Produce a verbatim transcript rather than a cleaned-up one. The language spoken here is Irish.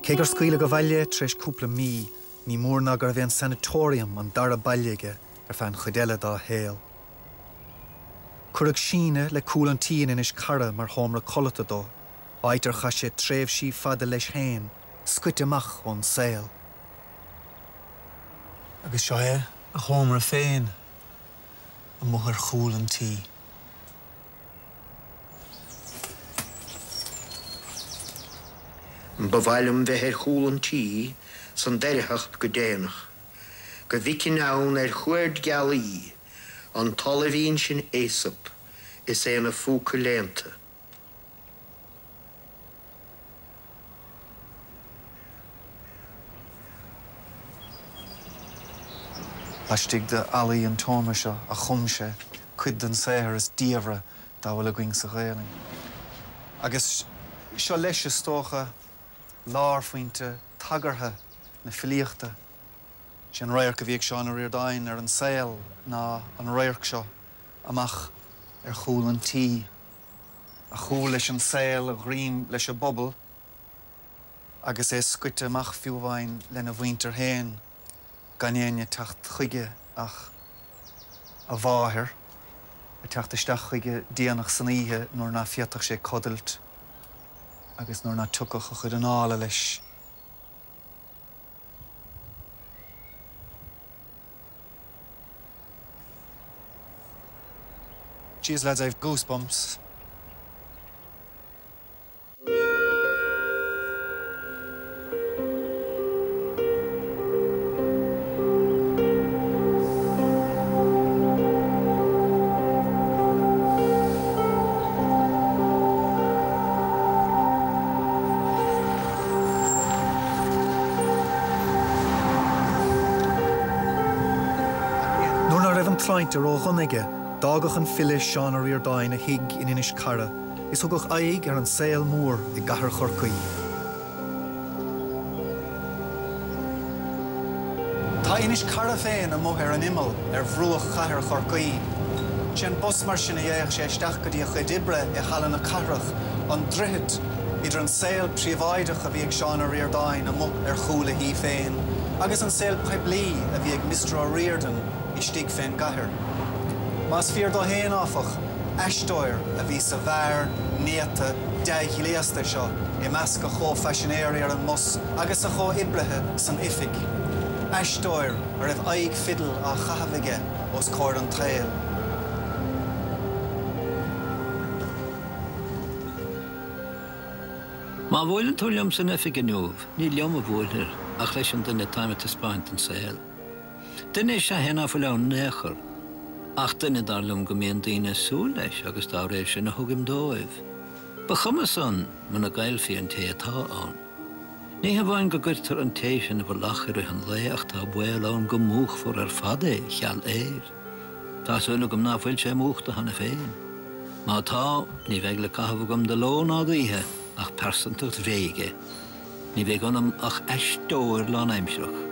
Cé gur scaoile go bhaile treis cúpla mí ní mór ná gur bhíonn sanatorium an dara baillige ar feadh chuideile dá héal. Cuireadh síne le cúlantíon inis cara mar thomra colata dó, áitir chaise tréimh sí fada leis féin, scuit amach ón saoil. Agus seo é a thomra féin a muthar chúlantí. Bhhailm bheith ar chúlantí san deiritheacht go déanach, go bhicin ann ar chuaird gealaí an talahíonn sin éasap is é na fúca léanta. Laistigh de alaí an tóma seo a chumse, cuid den saothar is díomhra dá bhfuil a gcuing sa ghéalainn. Agus seo leis is tócha lár faointe tagartha na filíochta. Sin réir go bhíoh Seán Ó Riordáin ar an saoil ná an réirc seo amach ar chúlantí. A chúl leis an saoil a ghriam leis a bobbal agus é scuite amach fiúmhain lena bhaintear héin ganéine teacht chuige ach a bháthir a teacht isteach chuige díanach saníthe nuair ná fiatach sé codailt agus nuair ná tucach a chud an ála leis. Jeez, lads, I have goosebumps. Nuair ná raibh an tlaint ar ó dhunaige, dágach an fille Seán Ó Riordáin a hiig in inis cara, is thugach aig ar an saoil mór i gcathair chorcaí. Tá inis cara féin a muth ar an imeall ar bhrúach chathair chorcaí. Sin bus mar sin a dhéach sé isteach go dtí a chuid ibre i chalan na carrach an droichead idir an saoil príomhaideach a bhíoh Seán Ó Riordáin a muth ar chúla hí féin, agus an saoil poiblí a bhíoh Mister Ó Riordain i stig féin gcathair. Mas fear do héin áfach, eistóir a bhí sa bhar, néata, deich léasta seo i measc a chó fashionéir ar an mus agus a chó ibrethe san ifig. Eistóir a raibh aig fidal a chahabhaige os cóir an tréil. Má bhfuil an tuailm san ifig an nuamh, ní leom a bhfuilthir ach leis an duine táimete spáint an saoil. Duine is se héna bhfuil ann néchar, ach duine darlumm go mbíonn daoine súil leis agus dá rééis sin a thugam dóibh. Ba chumas an man na gailfí an té atá ann. Ní bhain go gcuirtar an té sin a bh lachar an lé ach tá buil ann go múch for ar fada cheall éir. Tá súla gom ná bhfuil sé múchta hana féin. Má tá ní bheith le caithfh gom de ló ná daoithe ach persantacht réige. Ní bheith gonam ach eistóir lán aimseach.